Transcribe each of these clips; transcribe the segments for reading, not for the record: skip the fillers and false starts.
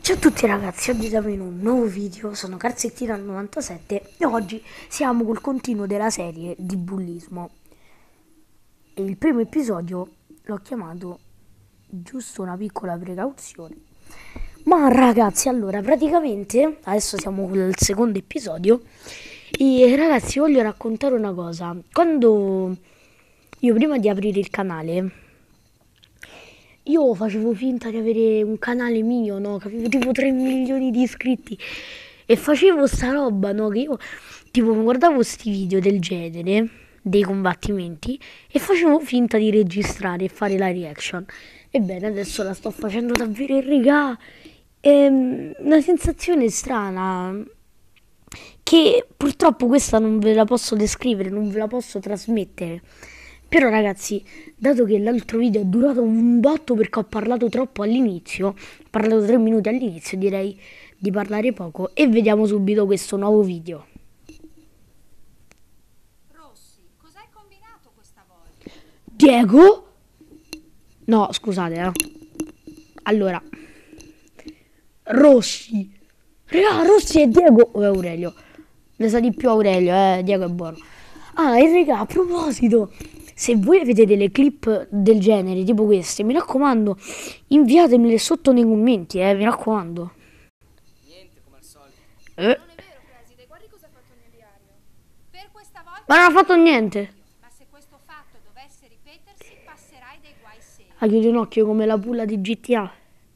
Ciao a tutti ragazzi, oggi siamo in un nuovo video, sono Calzettina97 e oggi siamo col continuo della serie di bullismo. E il primo episodio l'ho chiamato giusto una piccola precauzione. Ma ragazzi, allora praticamente, adesso siamo col secondo episodio e ragazzi voglio raccontare una cosa. Quando io prima di aprire il canale, io facevo finta di avere un canale mio, no? Che avevo tipo 3 milioni di iscritti. E facevo sta roba, no? Che io tipo mi guardavo sti video del genere, dei combattimenti, e facevo finta di registrare e fare la reaction. Ebbene, adesso la sto facendo davvero, raga. È una sensazione strana. Che purtroppo questa non ve la posso descrivere, non ve la posso trasmettere. Però ragazzi, dato che l'altro video è durato un botto perché ho parlato troppo all'inizio, ho parlato 3 minuti all'inizio, direi di parlare poco e vediamo subito questo nuovo video. Rossi, cosa hai combinato questa volta? Diego? No, scusate, Allora, Rossi. Raga, Rossi e Diego. O Aurelio. Ne sa di più Aurelio, Diego è buono. Ah, e raga, a proposito, se voi avete delle clip del genere, tipo queste, mi raccomando, inviatemele sotto nei commenti, mi raccomando. Niente, come al solito. Non è vero, preside, guardi cosa ha fatto nel diario. Per questa volta... Ma non ha fatto niente. Ma se questo fatto dovesse ripetersi, passerai dei guai seri. Ah, chiudi un occhio come la pulla di GTA.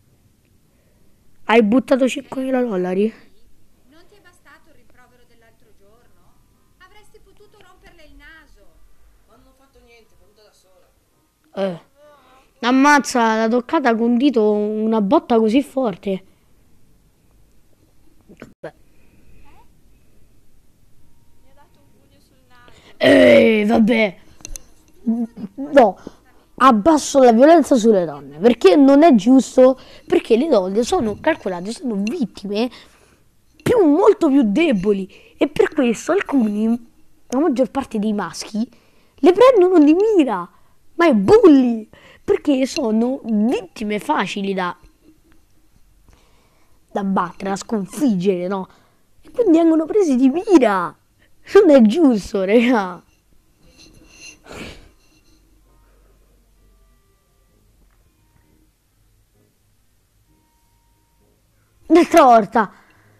Hai buttato 5.000 dollari? Non ti è bastato il rimprovero dell'altro giorno? Avresti potuto romperle il naso. Ma non ho fatto niente, è venuta da sola. Ammazza, l'ha toccata con un dito una botta così forte. Vabbè. Mi ha dato un pugno sul naso. Vabbè. No, abbasso la violenza sulle donne, perché non è giusto, perché le donne sono calcolate, sono vittime molto più deboli e per questo alcuni, la maggior parte dei maschi, le prendono di mira, ma è bulli, perché sono vittime facili da battere, da sconfiggere, no? E quindi vengono presi di mira. Non è giusto, raga. D'altra volta.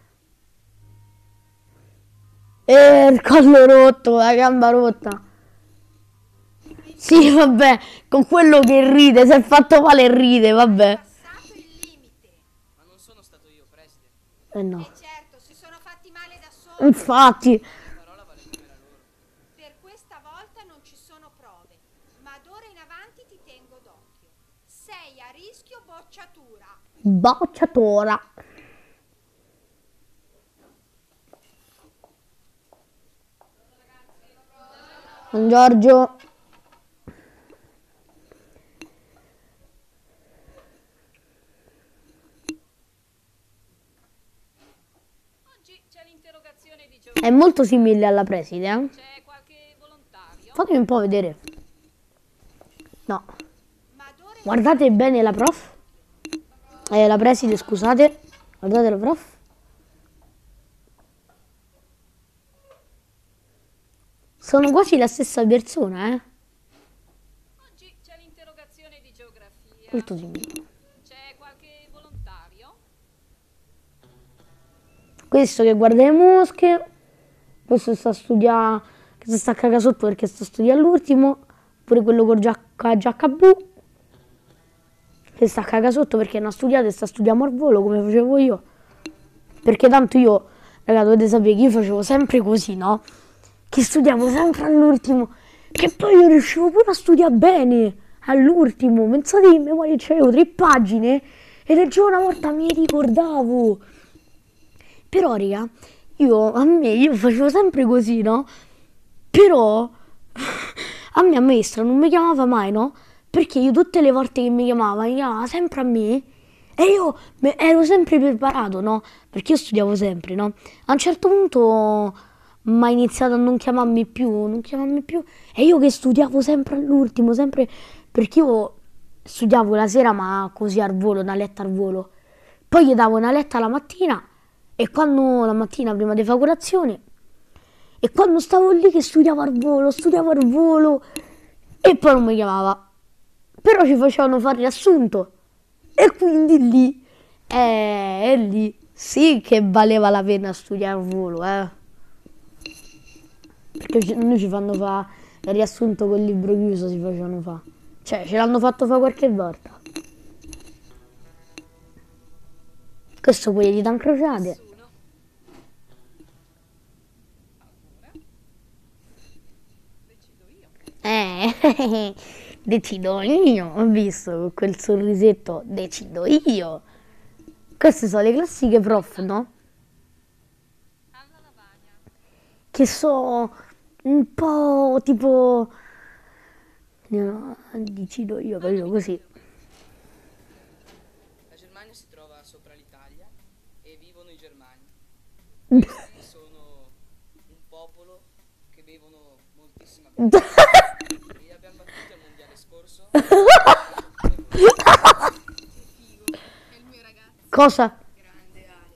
Il collo rotto, la gamba rotta. Sì, vabbè, con quello che ride, si è fatto male e ride, vabbè. Passato il limite. Ma non sono stato io, preside. No. E certo, si sono fatti male da soli. Infatti, La parola vale come la loro. Per questa volta non ci sono prove, ma d'ora in avanti ti tengo d'occhio. Sei a rischio bocciatura. bocciatora. Giorgio. Oggi c'è l'interrogazione di È molto simile alla preside, eh? C'è qualche volontario? Fatemi un po' vedere. No. Ma d'ora in Guardate bene la prof. La preside, scusate. Guardate la prof. Sono quasi la stessa persona, eh? oggi c'è l'interrogazione di geografia. Molto simile. C'è qualche volontario? Questo che guarda le mosche. Questo sta a studiare. Che si sta a cagare sotto perché sta a studiare all'ultimo. Pure quello con giacca blu. Che sta a cagare sotto perché non ha studiato e sta a studiare al volo come facevo io. Perché tanto io, ragazzi, dovete sapere che io facevo sempre così, no? Che studiavo sempre all'ultimo. Che poi io riuscivo pure a studiare bene all'ultimo. Pensate che in memoria c'avevo 3 pagine e leggevo una volta mi ricordavo. Però, raga, io facevo sempre così, no? Però a me a maestra non mi chiamava mai, no? Perché io tutte le volte che mi chiamava sempre a me e io ero sempre preparato, no? Perché io studiavo sempre, no? A un certo punto mi ha iniziato a non chiamarmi più, e io che studiavo sempre all'ultimo, sempre perché io studiavo la sera ma così al volo, da letto al volo. Poi gli davo una letta la mattina, e quando la mattina prima di fare colazione, e quando stavo lì che studiavo al volo, e poi non mi chiamava. Però ci facevano fare riassunto, e quindi lì, lì sì che valeva la pena studiare al volo, Perché noi ci fanno fare il riassunto col libro chiuso, si facevano fare. Cioè, ce l'hanno fatto fare qualche volta. Questo quelli di Tancrociate. Nessuno. Allora, decido io. Decido io, ho visto con quel sorrisetto, decido io. Queste sono le classiche prof, no? Anna Lavagna. Che so un po' tipo, no, decido io, capito così. La Germania si trova sopra l'Italia e vivono i germani. Questi sono un popolo che bevono moltissima birra. Li abbiamo battuti al mondiale scorso. Figo, è il mio ragazzo. Cosa? Grande Ale.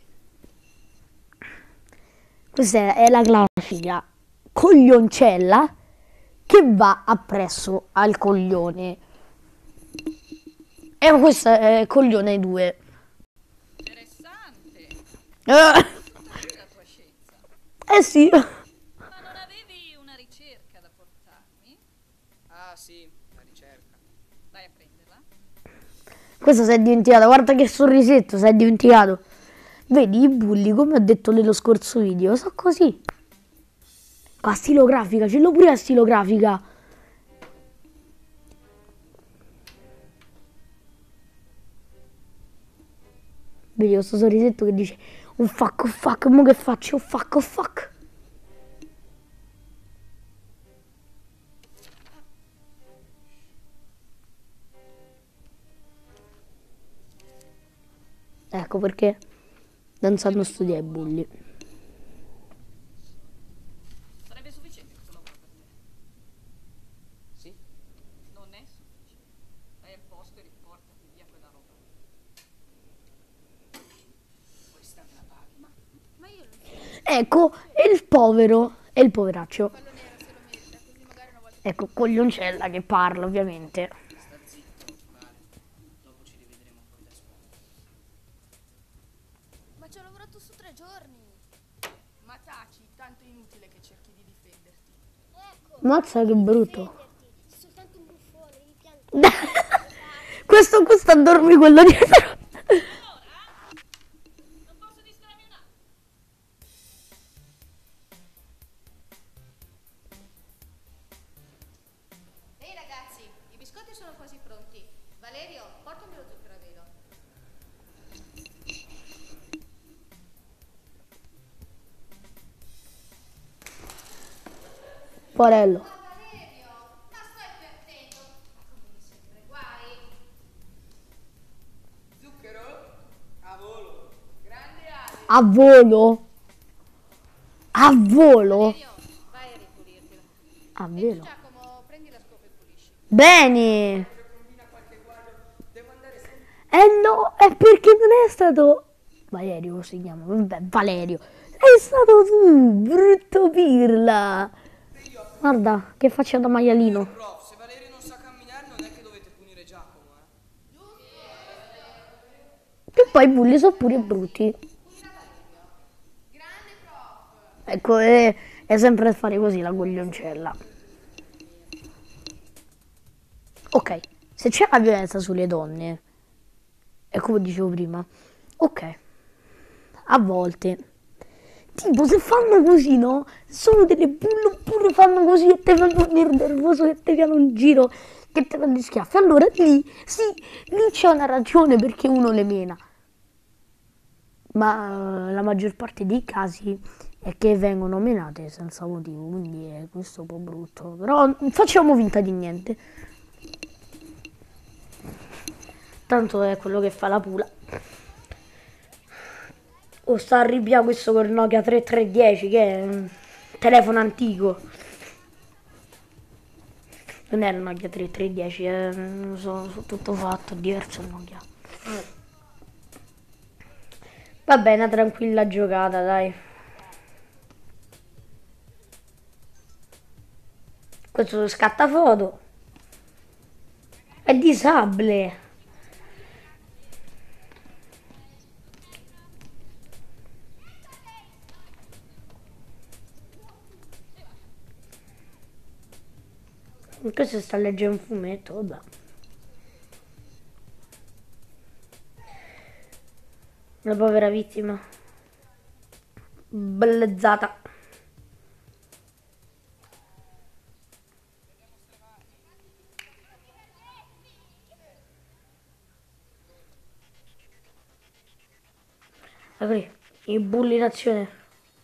Questa è la classica coglioncella che va appresso al coglione. E questo è coglione 2. Interessante. Eh La tua scienza. sì. Ma non avevi una ricerca da portarmi? Ah sì, la ricerca. Vai a prenderla. Questo si è dimenticato, guarda che sorrisetto, si è dimenticato. Vedi i bulli, come ho detto nello scorso video, sono così. Qua stilografica, ce l'ho pure la stilografica. Vedi questo sorrisetto che dice oh fuck, mo che faccio? Oh fuck. Ecco perché non sanno studiare i bulli. Sarebbe sufficiente questo lavoro per te? Sì. Non è sufficiente. Vai al posto e riportati via quella roba. Questa me la paghi. Ma io non so. Ecco, e il povero, e il poveraccio. Quello nero se lo merita, così magari una volta. Ecco, coglioncella che parla, ovviamente. Sta zitto, vale. Dopo ci rivedremo fuori da scuola. Ma ci ho lavorato su 3 giorni. Ma taci, tanto è inutile che cerchi di difenderti. Ecco. Mazza che brutto. Sei soltanto un buffone, devi piantare. Questo a dormire quello dietro. Non posso distrarmi un attimo. Ehi ragazzi, i biscotti sono quasi pronti. Valerio, portami lo zucchero a velo. Porello. Valerio, ma stai più attento. Come sempre, guai. Zucchero? A volo. Grande Ale. A volo? A volo? Valerio, vai a ripulirtelo. A E tu velo. Giacomo, prendi la scopa e pulisci. Bene. Combina qualche guaio. Devo andare sempre. No, è perché non è stato Valerio, si chiama, vabbè, Valerio. È stato tu, brutto pirla. Guarda, che faccia da maialino. Prof, se Valerio non sa camminare non è che dovete punire Giacomo, Che poi i bulli sono pure brutti. Grande prof. Ecco, è sempre a fare così la coglioncella. Ok, se c'è la violenza sulle donne, è come dicevo prima, ok, a volte, tipo se fanno così, no? Sono delle bulle oppure fanno così e te fanno venire nervoso, che te fanno un giro, che te fanno gli schiaffi. Allora lì, sì, lì c'è una ragione perché uno le mena. Ma la maggior parte dei casi è che vengono menate senza motivo, quindi è questo un po' brutto. Però facciamo finta di niente. Tanto è quello che fa la pula. O sta a ripiare questo col Nokia 3310 che è un telefono antico. Non è il Nokia 3310, sono tutto fatto, è diverso il Nokia. Vabbè, una tranquilla giocata, dai. Questo scattafoto. È di sable. Questo sta leggendo un fumetto, vabbè. La povera vittima. Bellezzata. Eccoli, i bulli in azione.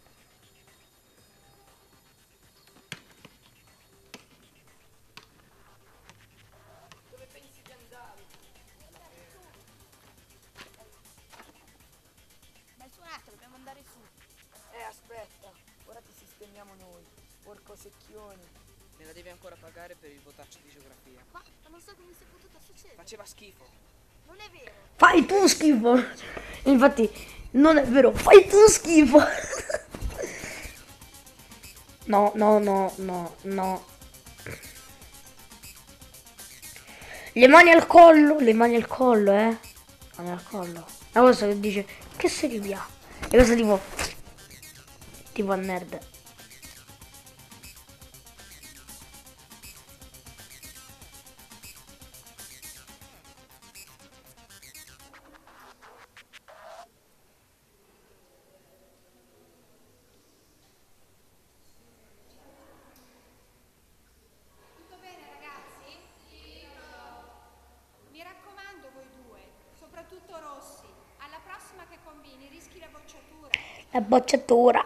Dove pensi di andare? Ma su un attimo, dobbiamo andare su. Aspetta, ora ti sistemiamo noi, porco secchioni. Me la devi ancora pagare per il votaccio di geografia. Ma non so come sia potuto succedere. Faceva schifo. Non è vero. Fai tu schifo. Infatti, non è vero, fai tu schifo. No, no, no, no, no. Le mani al collo, le mani al collo, eh. Mani al collo. La cosa che dice, che sei via? E cosa tipo a nerd. Tutto bene ragazzi? Sì. Mi raccomando voi due, soprattutto Rossi. Alla prossima che combini rischi la bocciatura. La bocciatura.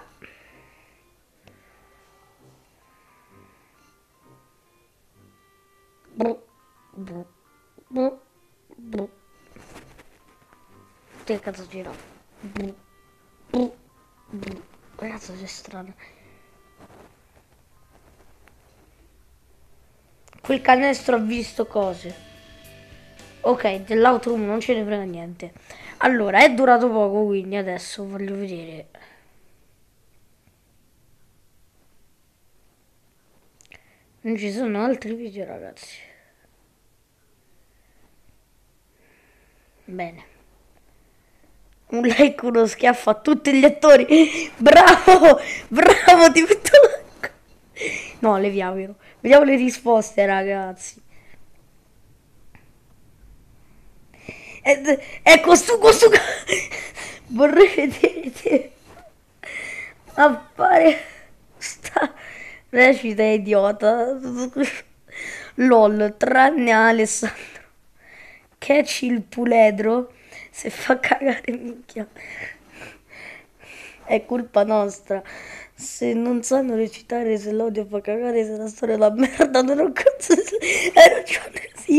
Bru, bru, bru, bru. Che cazzo gira? Bru, bru, bru. Cazzo c'è strano. Quel canestro ha visto cose. Ok, dell'outroom non ce ne frega niente. Allora, è durato poco, quindi adesso voglio vedere. Non ci sono altri video, ragazzi. Bene. Un like, uno schiaffo a tutti gli attori. Bravo! Bravo, ti metto like. No, leviamolo. Vediamo le risposte, ragazzi. Ecco, questo vorrei vedere appare sta recita idiota. LOL, tranne Alessandro Catch il puledro se fa cagare minchia. È colpa nostra. Se non sanno recitare, se l'odio fa cagare, se la storia è la merda, non ho cazzo. Hai ragione, sì.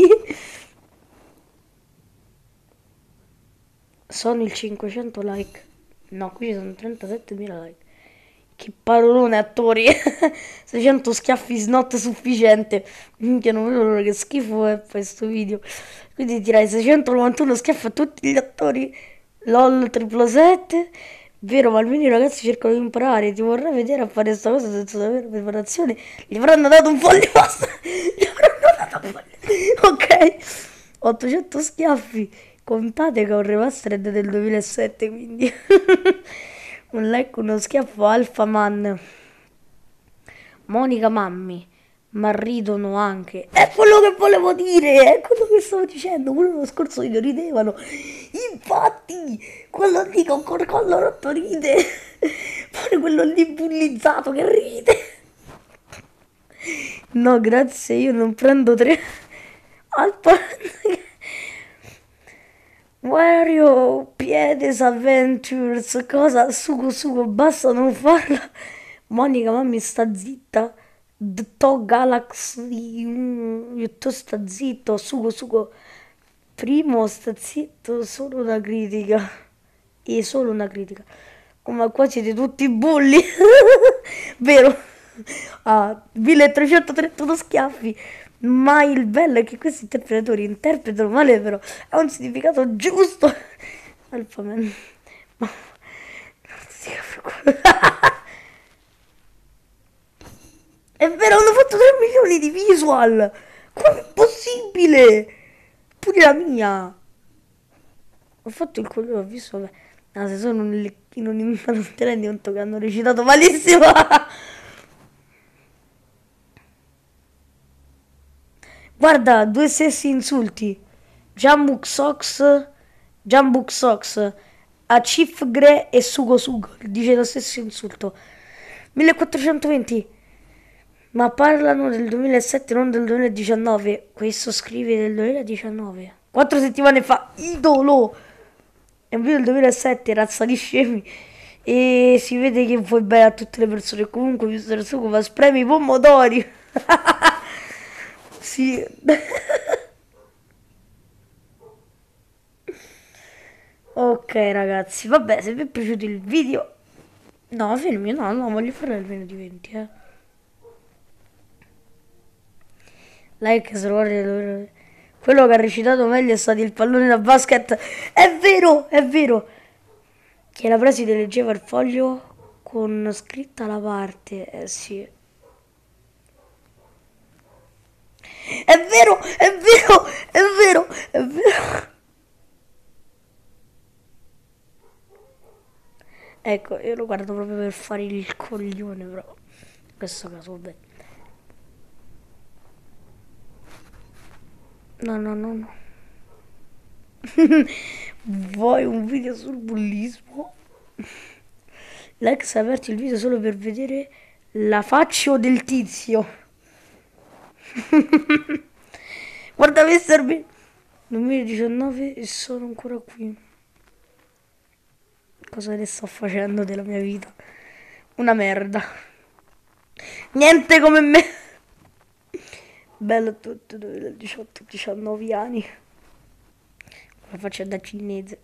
Sono il 500 like. No, qui ci sono 37.000 like. Che parolone, attori. 600 schiaffi snot sufficiente. Minchia, non vedo l'ora, che schifo è questo video. Quindi tirai 691 schiaffi a tutti gli attori. LOL 777. Vero, ma almeno i ragazzi cercano di imparare. Ti vorrei vedere a fare questa cosa senza avere preparazione. Gli avranno dato un foglio basta. Gli avranno dato un foglio. Ok. 800 schiaffi. Contate che ho un remastered del 2007, quindi un like, uno schiaffo. Alpha Man, Monica Mammi, ma ridono anche. È quello che volevo dire, è quello che stavo dicendo. Quello dello scorso video ridevano. Infatti, quello lì con collo rotto ride. Pure quello lì bullizzato che ride. No, grazie, io non prendo 3. Alpha Man. Wario Piedes Adventures, cosa? Sugo, basta non farla. Monica, mamma sta zitta. To Galaxy, tu sta zitto. Sugo. Primo sta zitto, solo una critica. E solo una critica. Oh, ma qua siete tutti bulli. Vero? Ah, 1331 schiaffi. Ma il bello è che questi interpretatori interpretano male, però ha un significato giusto. Alpha Man. Ma... È vero, hanno fatto 3 milioni di visual! Come è possibile? Pure la mia! Ho fatto il coglione, ho visto, vabbè. Ah, se sono un lecchino ma non ti rendi conto che hanno recitato malissimo? Guarda, 2 stessi insulti. Jambuk Sox, a Chief Gre e Sugo Sugo. Dice lo stesso insulto. 1420. Ma parlano del 2007, non del 2019. Questo scrive del 2019. 4 settimane fa, idolo! È un video del 2007, razza di scemi. E si vede che vuoi bene a tutte le persone. Comunque, visto il sugo, ma spremi i pomodori. Sì. Ok, ragazzi. Vabbè, se vi è piaciuto il video... No, fermi, no, voglio fare almeno di 20, Like se lo guardi, quello che ha recitato meglio è stato il pallone da basket. È vero, è vero. Che la preside leggeva il foglio con scritta la parte. Sì. È vero, è vero, è vero, è vero. Ecco, io lo guardo proprio per fare il coglione, però. In questo caso, vabbè. No. Vuoi un video sul bullismo? L'ex ha aperto il video solo per vedere la faccia del tizio. Guarda Mr. B. 2019 e sono ancora qui. Cosa ne sto facendo della mia vita? Una merda. Niente come me. Bello tutto, 18-19 anni. La faccia da cinese.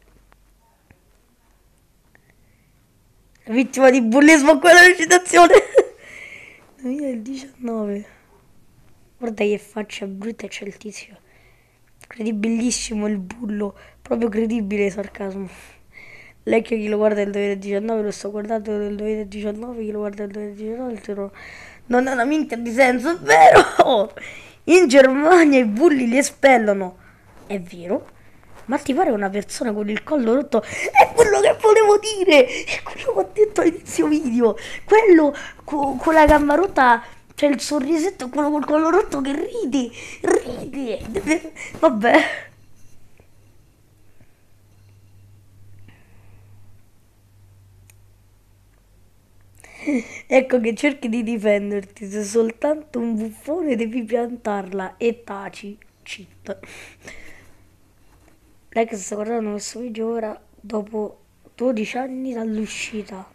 La vittima di bullismo, quella recitazione. 2019. Guarda che faccia brutta, c'è il tizio. Credibilissimo il bullo. Proprio credibile sarcasmo. Lecchio chi lo guarda del 2019, lo sto guardando del 2019, chi lo guarda del 2019, non ha una minchia di senso, è vero! In Germania i bulli li espellano. È vero? Ma ti pare una persona con il collo rotto? È quello che volevo dire! È quello che ho detto all'inizio video! Quello con la gamba rotta, c'è il sorrisetto, quello col collo rotto che ride! Vabbè. Ecco che cerchi di difenderti, sei soltanto un buffone devi piantarla e taci, cheat. Lei che sta guardando questo video ora dopo 12 anni dall'uscita.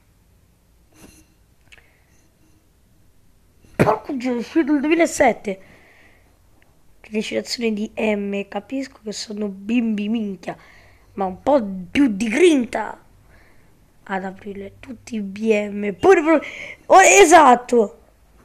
Porco Dio, è uscito nel 2007. Che recitazione di M, capisco che sono bimbi minchia, ma un po' più di grinta. Ad aprile tutti i BM oh, esatto,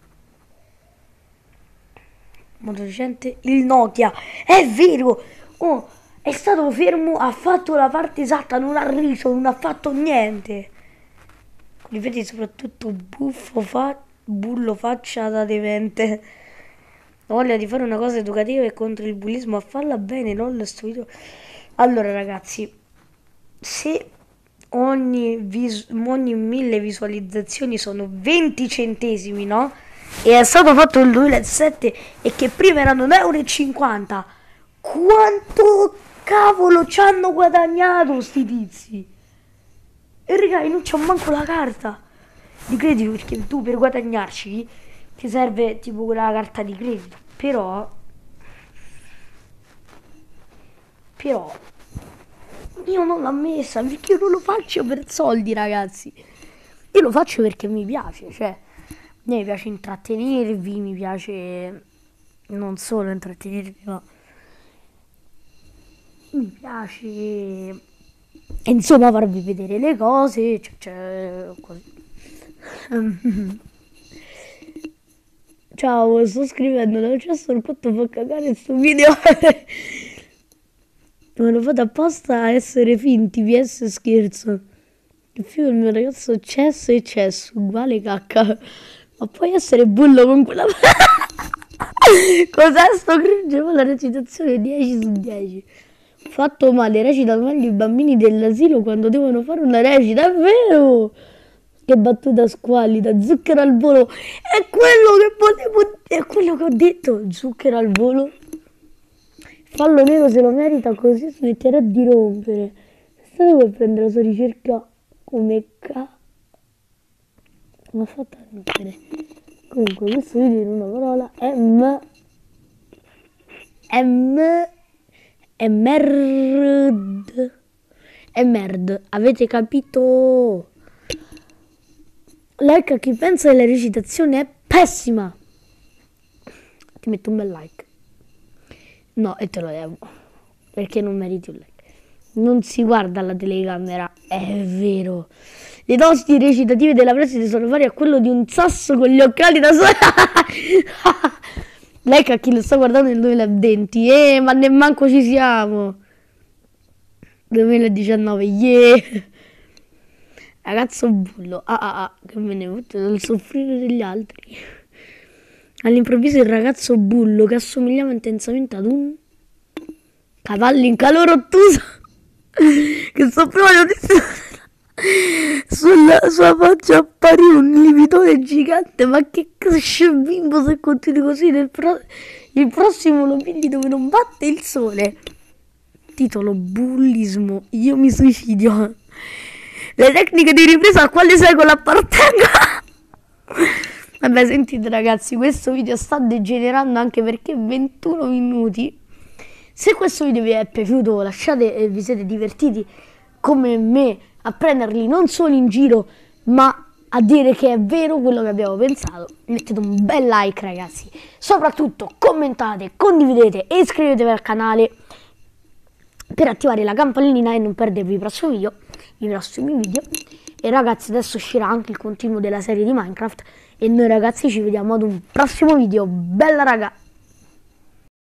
molto recente il Nokia, è vero, oh, è stato fermo, ha fatto la parte esatta, non ha riso, non ha fatto niente. Ripeti soprattutto bullo faccia da demente. Ho voglia di fare una cosa educativa e contro il bullismo, a farla bene, lol, sto video. Allora ragazzi, se ogni 1000 visualizzazioni sono 20 centesimi, no? E è stato fatto nel 2007 e che prima erano 1,50 euro. Quanto cavolo ci hanno guadagnato sti tizi? E raga, io non c'ho manco la carta di credito, perché tu per guadagnarci ti serve tipo quella carta di credito. Però io non l'ho messa perché io non lo faccio per soldi, ragazzi. Io lo faccio perché mi piace, cioè mi piace intrattenervi, mi piace non solo intrattenervi, ma mi piace insomma farvi vedere le cose, cioè così. Ciao, sto scrivendo, non c'è solo quanto fa cagare sto video. Me lo fate apposta a essere finti, PS scherzo. Il figlio del mio ragazzo cesso e cesso, uguale cacca. Ma puoi essere bullo con quella... Cos'è sto cringe? Ma la recitazione 10 su 10. Fatto male, recitano meglio i bambini dell'asilo quando devono fare una recita, è vero! Che battuta squallida, zucchero al volo. È quello che volevo, è quello che ho detto, zucchero al volo. Fallo nero se lo merita, così smetterà di rompere. State vuoi prendere la sua ricerca come m'ha fatta ridere. Comunque questo video in una parola è merd. Avete capito? Like a chi pensa che la recitazione è pessima. Ti metto un bel like. No, e te lo devo. Perché non meriti un like. Non si guarda alla telecamera, è vero. Le dosi recitative della preside sono pari a quello di un sasso con gli occhiali da sole. Lei che a chi lo sta guardando nel 2020, ma nemmanco ci siamo. 2019, Ragazzo bullo, che me ne fotte dal soffrire degli altri. All'improvviso il ragazzo bullo che assomigliava intensamente ad un cavallo in calore ottuso che soffriva sulla sua faccia apparì un lievitone gigante. Ma che cresce bimbo se continui così il prossimo lo pigli dove non batte il sole. Titolo: bullismo, io mi suicidio. Le tecniche di ripresa a quale secolo appartengono? Vabbè, sentite ragazzi, questo video sta degenerando anche perché 21 minuti. Se questo video vi è piaciuto, lasciate e vi siete divertiti come me a prenderli non solo in giro, ma a dire che è vero quello che abbiamo pensato, mettete un bel like ragazzi. Soprattutto commentate, condividete e iscrivetevi al canale per attivare la campanellina e non perdervi i prossimi video. E ragazzi, adesso uscirà anche il continuo della serie di Minecraft. E noi ragazzi ci vediamo ad un prossimo video. Bella raga!